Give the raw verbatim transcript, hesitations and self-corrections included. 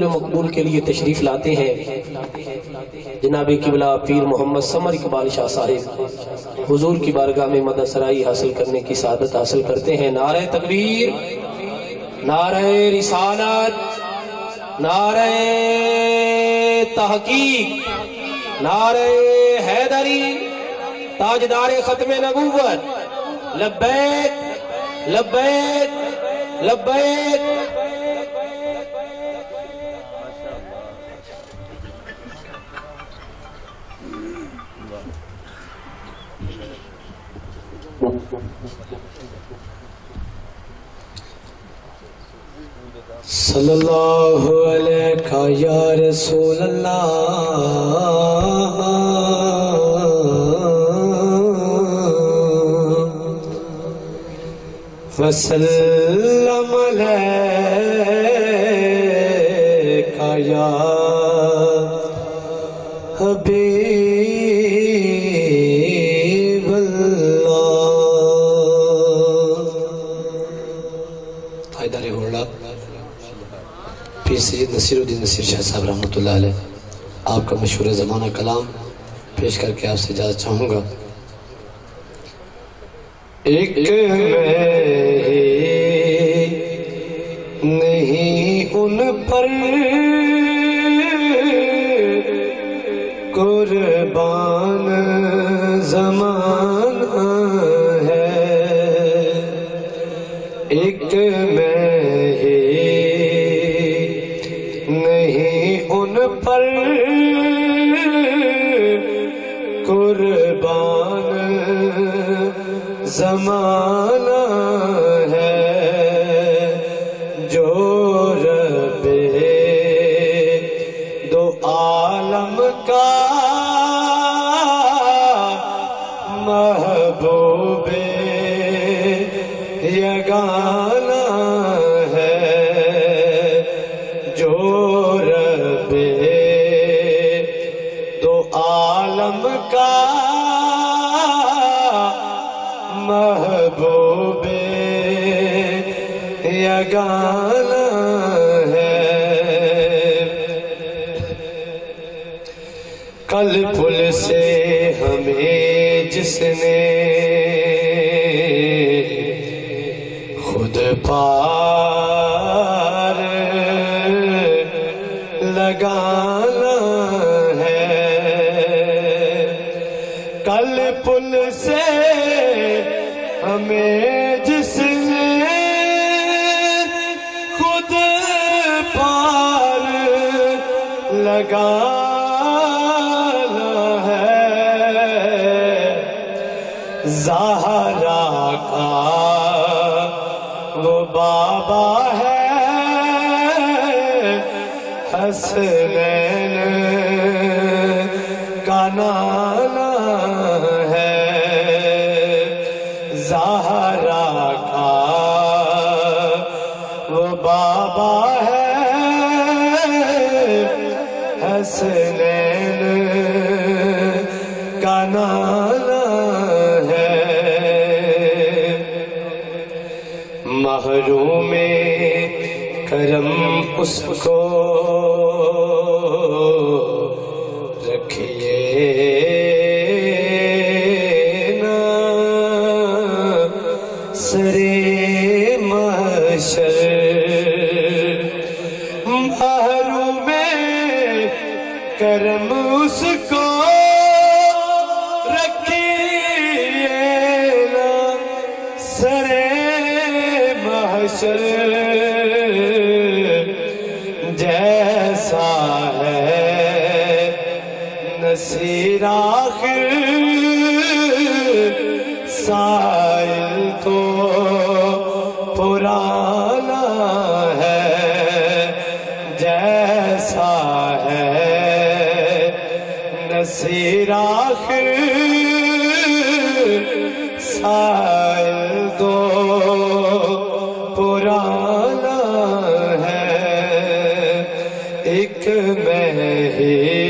مقبول کے لیے تشریف لاتے ہیں جناب قبلہ پیر محمد سمر اقبال شاہ صاحب حضور کی بارگاہ میں مدد سرائی حاصل کرنے کی سعادت حاصل کرتے ہیں۔ نعرہ تکبیر، نعرہ رسالت، نعرہ تحقیق، نعرہ حیدری، تاجدار ختم نبوت، لبیک لبیک لبیک۔ صلی اللہ علیہ یا رسول اللہ وسلم علیہ یا حبیب سید نصیر الدین نصیر شاہ صاحب رحمۃ اللہ علیہ آپ کا مشہور زمانہ کلام پیش کر کے آپ سے اجازت چاہوں گا۔ ایک میں نہیں ان پر قربان زمانہ ہے، ایک میں ان پر قربان زمانہ ہے، جو رب دو عالم کا محبوب یگانہ کا محبوب یگانہ ہے۔ کل پل سے ہمیں جس نے خود پار لگانا کل پل سے ہمیں جس نے خود پار لگانا ہے، زہرا کا وہ بابا ہے، حسنین کا نانا زہرا کا وہ بابا ہے، حسنین کا نانا ہے، محروم کرم اس کو رکھیے سرے محشر، محروم کرم اس کو رکھیے نا سرے محشر، جیسا ہے نصیر آخر سائل تو پرانا ہے، جیسا ہے نصیر آخر سائل تو پرانا ہے، ایک میں ہی